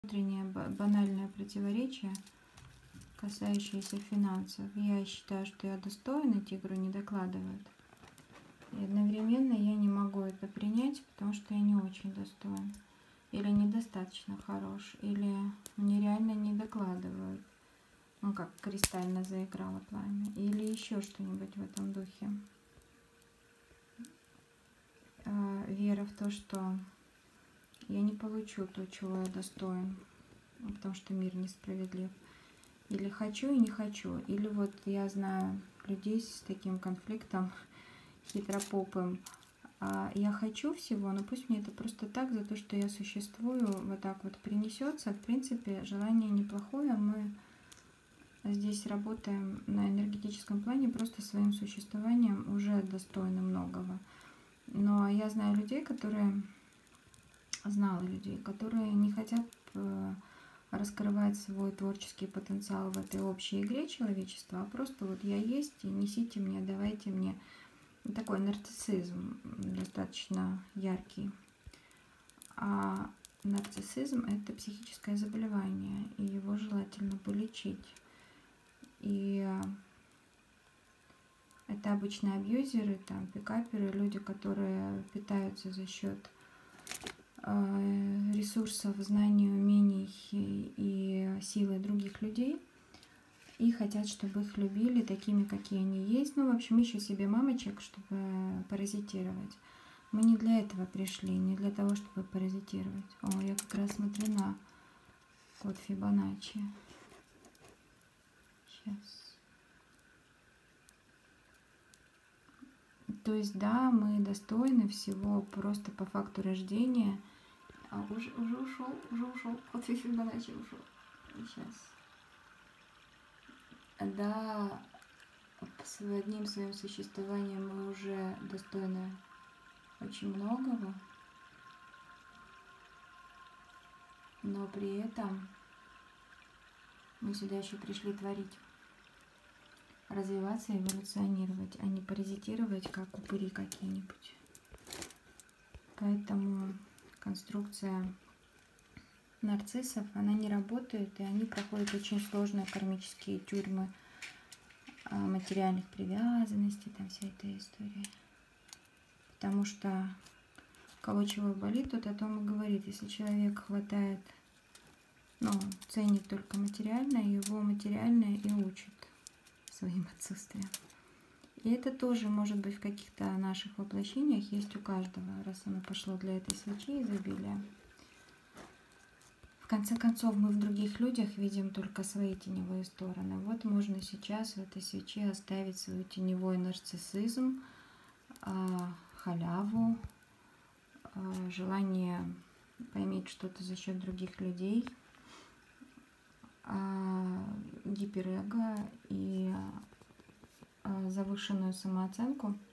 внутреннее банальное противоречие, касающееся финансов. Я считаю, что я достойна, тигру не докладывают. И одновременно я не могу это принять, потому что я не очень достоин. Или недостаточно хорош, или мне реально не докладывают. Ну, как кристально заиграло пламя. Или еще что-нибудь в этом духе. Вера в то, что я не получу то, чего я достоин, потому что мир несправедлив. Или хочу и не хочу. Или вот я знаю людей с таким конфликтом хитропопым. Я хочу всего, но пусть мне это просто так, за то, что я существую, вот так вот принесется. В принципе, желание неплохое. Мы здесь работаем на энергетическом плане, просто своим существованием уже достойны многого. Но я знаю людей, знала людей, которые не хотят раскрывать свой творческий потенциал в этой общей игре человечества, а просто вот я есть, и несите мне, давайте мне. Такой нарциссизм достаточно яркий. А нарциссизм — это психическое заболевание, и его желательно полечить. И это обычно абьюзеры, там, пикаперы, люди, которые питаются за счет ресурсов, знаний, умений и силы других людей. И хотят, чтобы их любили такими, какие они есть. Ну, в общем, ищут себе мамочек, чтобы паразитировать. Мы не для этого пришли, не для того, чтобы паразитировать. О, я как раз смотрю на код Фибоначчи. Сейчас. То есть, да, мы достойны всего просто по факту рождения. Уже ушел. Код Фибоначчи ушел. Сейчас. Да, с одним своим существованием мы уже достойны очень многого, но при этом мы сюда еще пришли творить, развиваться, эволюционировать, а не паразитировать, как упыри какие-нибудь. Поэтому конструкция нарциссов, она не работает, и они проходят очень сложные кармические тюрьмы материальных привязанностей, там вся эта история. Потому что кого чего болит, тот о том и говорит. Если человек хватает, ценит только материальное, его материальное и учит своим отсутствием. И это тоже может быть в каких-то наших воплощениях, есть у каждого, раз оно пошло для этой свечи изобилия. В конце концов, мы в других людях видим только свои теневые стороны. Вот можно сейчас в этой свече оставить свой теневой нарциссизм, халяву, желание поиметь что-то за счет других людей, гиперэго и завышенную самооценку.